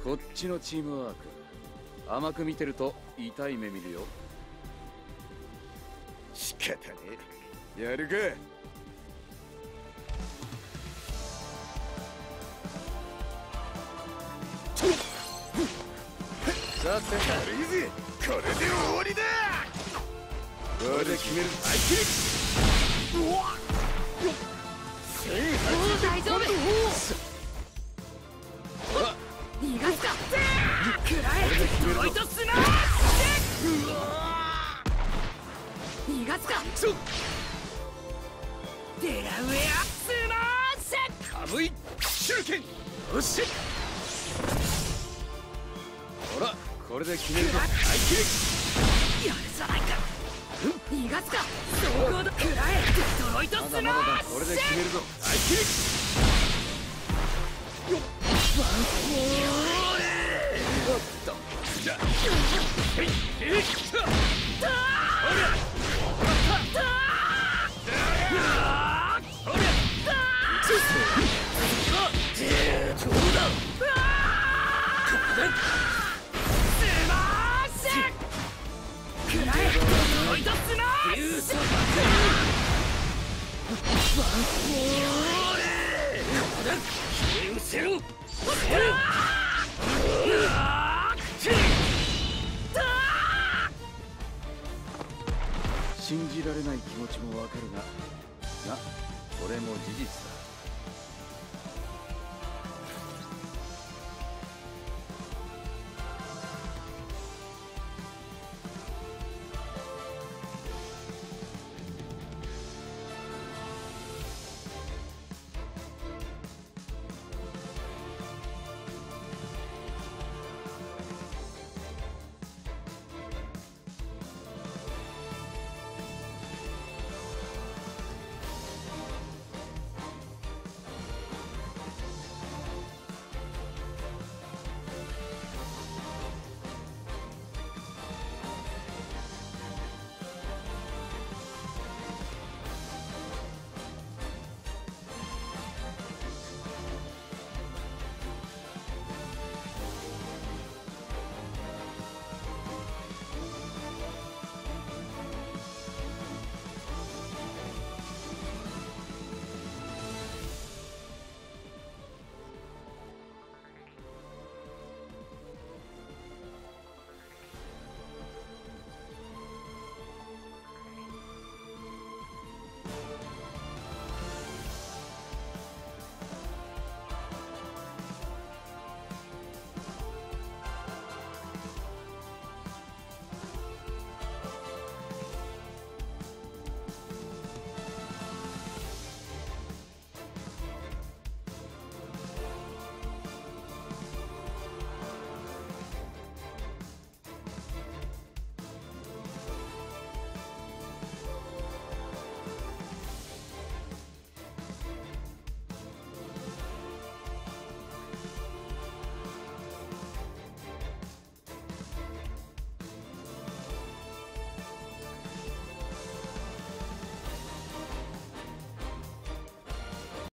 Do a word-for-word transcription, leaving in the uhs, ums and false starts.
こっちのチームワーク甘く見てると痛い目見るよ。 仕方ねえ。やるか。 さて軽いぜ。これで終わりだ。これで決める。相手うわっ大丈夫。逃がすか。食らえ。ドロイトスマッシュ。逃がすか。デラウェアスマッシュ。 カムイシュルケン。よし。 ほらこれで決めるぞ。 相手やるじゃないか。逃がすか。総合だ。食らえ。デトロイトスマッシュ。 まだまだだ。これで決めるぞ。 相手ワンフォーレ。 じゃあえいえいただおりゃだおりゃちょうだ。スマッシュ。食らえ。ドロイトスマッシュ。ワンフォーレ。 消え失せろ。 信じられない気持ちもわかるが、がこれも事実だ。